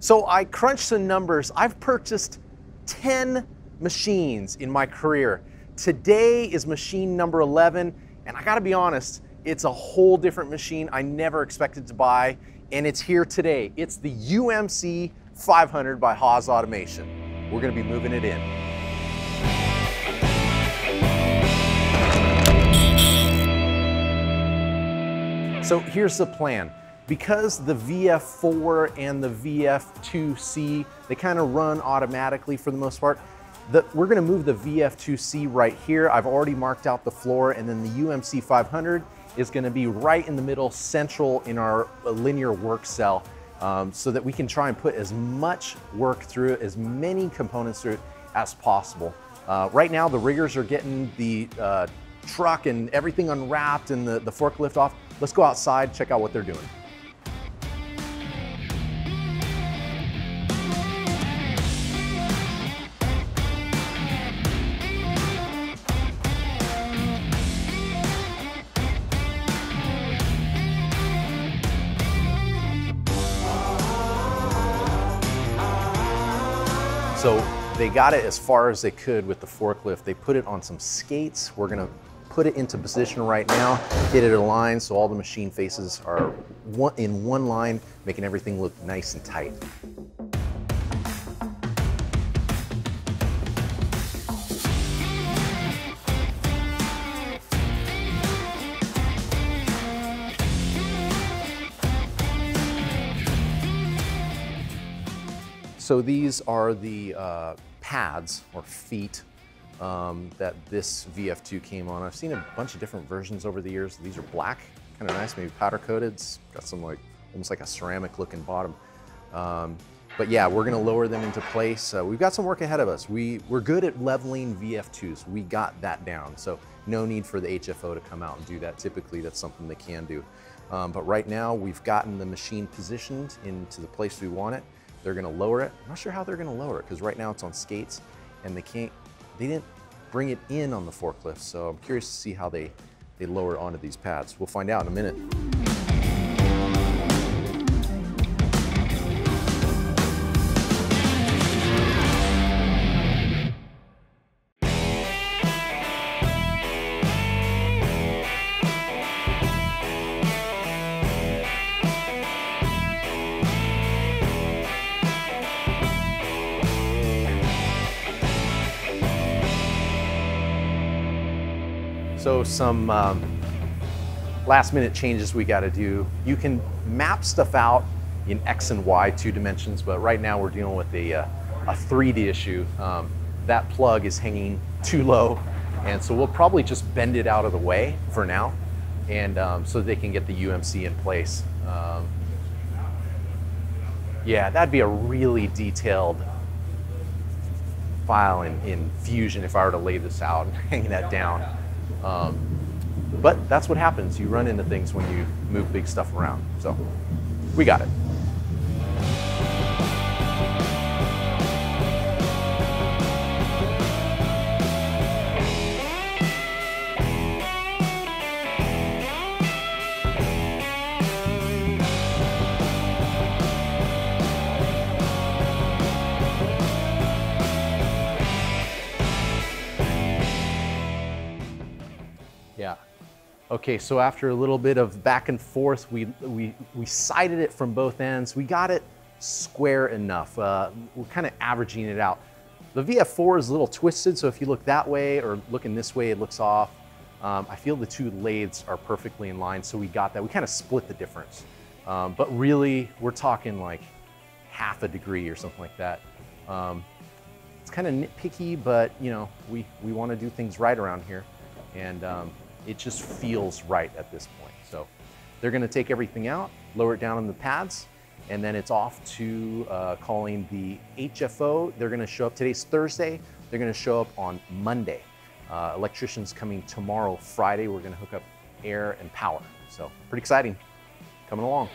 So I crunched some numbers. I've purchased 10 machines in my career. Today is machine number 11, and I gotta be honest, it's a whole different machine I never expected to buy, and it's here today. It's the UMC 500 by Haas Automation. We're gonna be moving it in. So here's the plan. Because the VF4 and the VF2C, they kind of run automatically for the most part, we're gonna move the VF2C right here. I've already marked out the floor, and then the UMC 500 is gonna be right in the middle, central in our linear work cell, so that we can try and put as much work through it, as many components through it as possible. Right now, the riggers are getting the truck and everything unwrapped and the forklift off. Let's go outside, check out what they're doing. So they got it as far as they could with the forklift. They put it on some skates. We're gonna put it into position right now, get it aligned so all the machine faces are in one line, making everything look nice and tight. So these are the pads or feet that this VF2 came on. I've seen a bunch of different versions over the years. These are black, kind of nice, maybe powder coated. It's got some almost like a ceramic looking bottom. But yeah, we're gonna lower them into place. We've got some work ahead of us. We're good at leveling VF2s. We got that down. So no need for the HFO to come out and do that. Typically that's something they can do. But right now we've gotten the machine positioned into the place we want it. They're gonna lower it. I'm not sure how they're gonna lower it because right now it's on skates and they didn't bring it in on the forklift. So I'm curious to see how they lower it onto these pads. We'll find out in a minute. So some last minute changes we got to do. You can map stuff out in X and Y 2 dimensions, but right now we're dealing with a 3D issue. That plug is hanging too low, and so we'll probably just bend it out of the way for now, and so they can get the UMC in place. Yeah, that'd be a really detailed file in Fusion if I were to lay this out and hang that down. But that's what happens. You run into things when you move big stuff around. So we got it. Yeah. Okay, so after a little bit of back and forth, we sighted it from both ends. We got it square enough. We're kind of averaging it out. The VF4 is a little twisted, so if you look that way or looking this way, it looks off. I feel the two lathes are perfectly in line, so we got that. We kind of split the difference. But really, we're talking like half a degree or something like that. It's kind of nitpicky, but you know, we want to do things right around here. And it just feels right at this point. So they're gonna take everything out, lower it down on the pads, and then it's off to calling the HFO. They're gonna show up, today's Thursday, they're gonna show up on Monday. Electrician's coming tomorrow, Friday. We're gonna hook up air and power. So pretty exciting, coming along.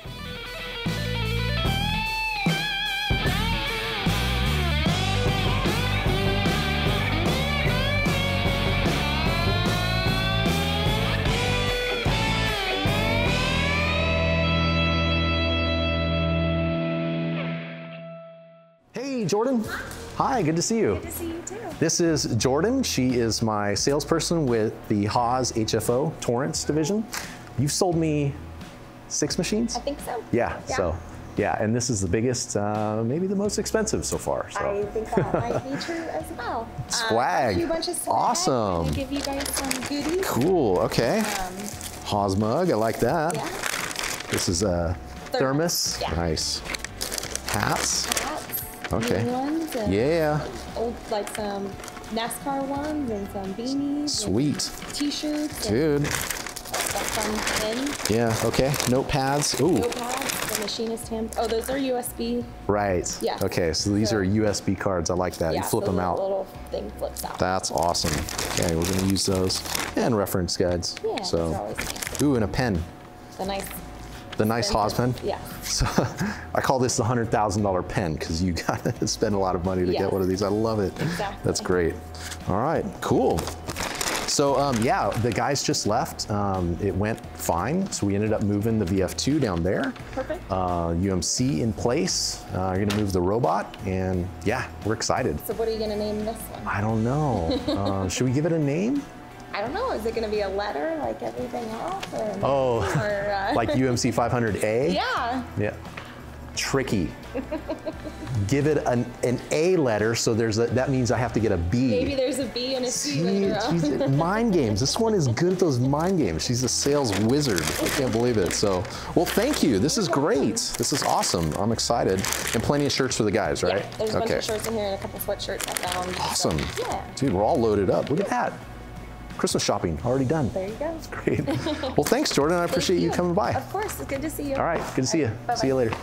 Hey, Jordan. Hi, good to see you. Good to see you too. This is Jordan. She is my salesperson with the Haas HFO Torrance division. You've sold me 6 machines? I think so. Yeah. And this is the biggest, maybe the most expensive so far. So. I think that might be true as well. Swag. A few bunch of swag. Awesome. And give you guys some goodies. Cool, okay. Haas mug, I like that. Yeah. This is a thermos. Yeah. Nice. Hats. Okay. New ones and Yeah. old, like some NASCAR ones and some beanies. Sweet. T-shirts. Dude. That fun pin. Yeah, okay. Notepads. Ooh. Notepads, the machinist hand. Oh, those are USB. Right. Yeah. Okay, so these are USB cards. I like that. Yeah, You flip the them out. little thing flips out. That's awesome. Okay, we're gonna use those. And reference guides. Yeah, those are So, always nice. ooh, and a pen. The nice Haas pen? Yeah. So I call this the $100,000 pen because you gotta spend a lot of money to get one of these. I love it. Exactly. That's great. All right, cool. So yeah, the guys just left. It went fine. So we ended up moving the VF2 down there. Perfect. UMC in place. We're gonna move the robot and yeah, we're excited. So what are you gonna name this one? I don't know. Should we give it a name? I don't know. Is it going to be a letter like everything else? Or like UMC 500A? Yeah. Yeah. Tricky. Give it an A letter, so that means I have to get a B. Maybe there's a B and a C later on. Mind games. This one is good at those mind games. She's a sales wizard. I can't believe it. So, well, thank you. This is great. This is awesome. I'm excited. And plenty of shirts for the guys, right? Yeah, there's a bunch of shirts in here and a couple sweatshirts I found. Awesome. So, yeah. Dude, we're all loaded up. Look at that. Christmas shopping already done. There you go. That's great. Well, thanks, Jordan. I appreciate you coming by. Of course. It's good to see you. All right. Good to see you. Bye-bye. See you later.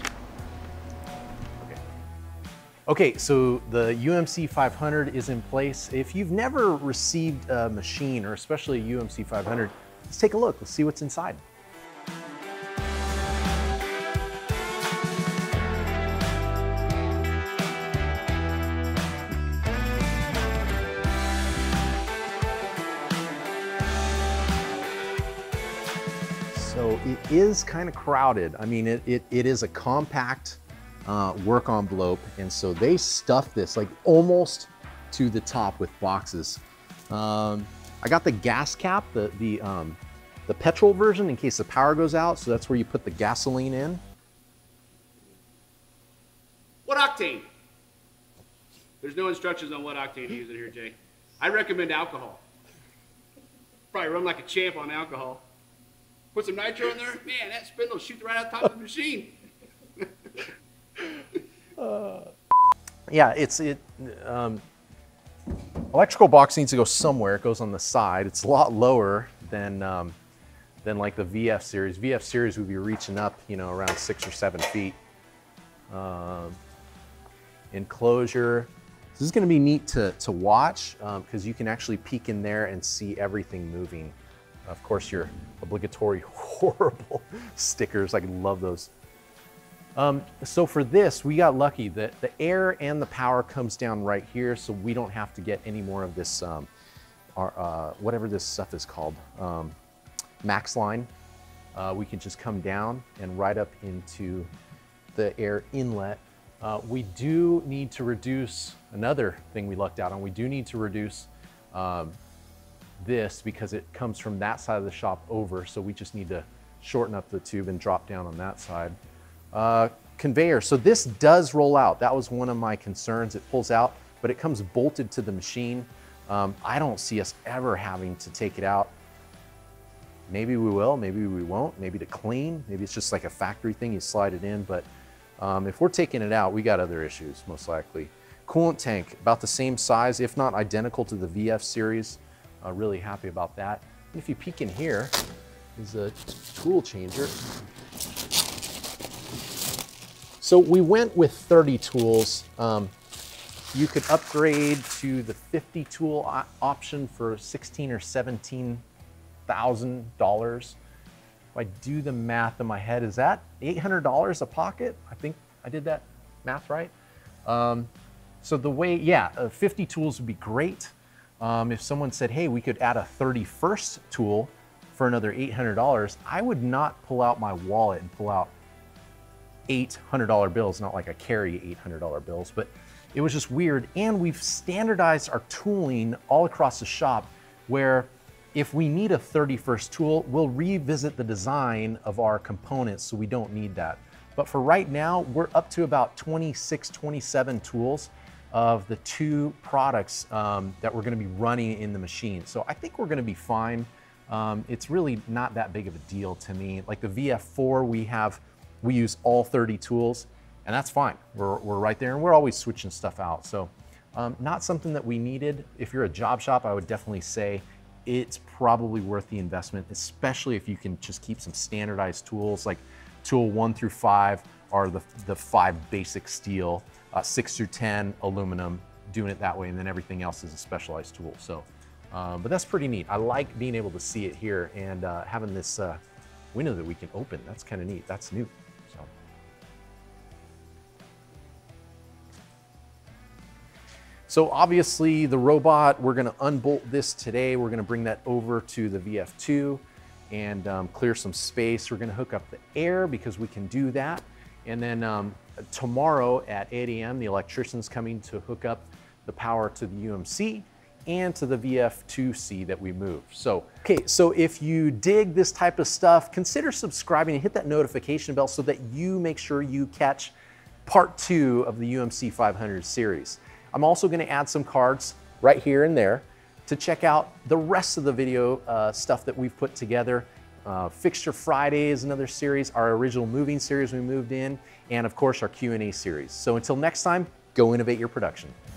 Okay, so the UMC 500 is in place. If you've never received a machine, or especially a UMC 500, let's take a look. Let's see what's inside. So it is kind of crowded. I mean, it is a compact work envelope, and so they stuffed this like almost to the top with boxes. I got the gas cap, the petrol version in case the power goes out, so that's where you put the gasoline in. What octane? There's no instructions on what octane to use in here, Jay. I recommend alcohol. Probably run like a champ on alcohol. Put some nitro in there, man, that spindle will shoot right out top of the machine. Yeah, electrical box needs to go somewhere. It goes on the side. It's a lot lower than like the VF series. VF series would be reaching up, you know, around 6 or 7 feet. Enclosure. This is going to be neat to watch because you can actually peek in there and see everything moving. Of course, your obligatory horrible stickers. I love those. So for this, we got lucky that the air and the power comes down right here, so we don't have to get any more of this, whatever this stuff is called, max line. We can just come down and right up into the air inlet. We do need to reduce, another thing we lucked out on, we do need to reduce this because it comes from that side of the shop over, so we just need to shorten up the tube and drop down on that side. Conveyor, so this does roll out. That was one of my concerns. It pulls out, but it comes bolted to the machine. I don't see us ever having to take it out. Maybe we will, maybe we won't, maybe to clean, maybe it's just like a factory thing, you slide it in, but if we're taking it out, we got other issues, most likely. Coolant tank, about the same size, if not identical to the VF series. Really happy about that. And if you peek in here, is a tool changer. So we went with 30 tools. You could upgrade to the 50 tool option for $16,000 or $17,000. If I do the math in my head, is that $800 a pocket? I think I did that math right. So the way, yeah, 50 tools would be great. If someone said, hey, we could add a 31st tool for another $800, I would not pull out my wallet and pull out $800 bills, not like I carry $800 bills, but it was just weird. And we've standardized our tooling all across the shop, where if we need a 31st tool, we'll revisit the design of our components so we don't need that. But for right now, we're up to about 26, 27 tools of the 2 products that we're gonna be running in the machine. So I think we're gonna be fine. It's really not that big of a deal to me. Like the VF4, we use all 30 tools, and that's fine. We're right there, and we're always switching stuff out. So not something that we needed. If you're a job shop, I would definitely say it's probably worth the investment, especially if you can just keep some standardized tools. Like tool 1 through 5 are the 5 basic steel, 6 through 10 aluminum, doing it that way, and then everything else is a specialized tool. So, but that's pretty neat. I like being able to see it here, and having this window that we can open. That's kind of neat. That's new. So obviously the robot, we're gonna unbolt this today. We're gonna bring that over to the VF2 and clear some space. We're gonna hook up the air because we can do that. And then tomorrow at 8 a.m., the electrician's coming to hook up the power to the UMC and to the VF2C that we moved. So, okay, so if you dig this type of stuff, consider subscribing and hit that notification bell so that you make sure you catch part 2 of the UMC 500 series. I'm also gonna add some cards right here and there to check out the rest of the video stuff that we've put together. Fixture Friday is another series, our original moving series we moved in, and of course our Q&A series. So until next time, go innovate your production.